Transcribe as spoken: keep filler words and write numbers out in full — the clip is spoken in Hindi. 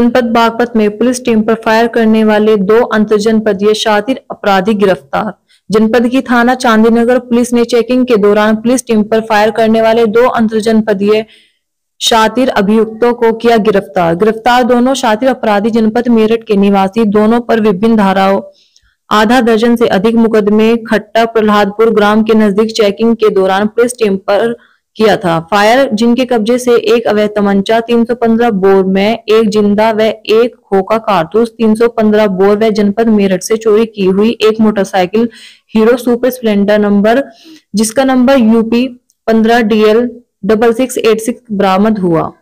जनपद बागपत में पुलिस टीम पर फायर करने वाले दो अंतरजनपदीय शातिर अपराधी गिरफ्तार। जनपद की थाना चांदीनगर पुलिस ने चेकिंग के दौरान पुलिस टीम पर फायर करने वाले दो अंतरजनपदीय शातिर अभियुक्तों को किया गिरफ्तार। गिरफ्तार दोनों शातिर अपराधी जनपद मेरठ के निवासी, दोनों पर विभिन्न धाराओं आधा दर्जन से अधिक मुकदमे खट्टा प्रहलादपुर ग्राम के नजदीक चेकिंग के दौरान पुलिस टीम पर किया था फायर, जिनके कब्जे से एक अवैध तमंचा, तीन सौ पंद्रह बोर में एक जिंदा व एक खोखा कारतूस, तीन सौ पंद्रह बोर व जनपद मेरठ से चोरी की हुई एक motorcycle Hero Super Splendor number जिसका नंबर यूपी पंद्रह DL double six eight six बरामद हुआ।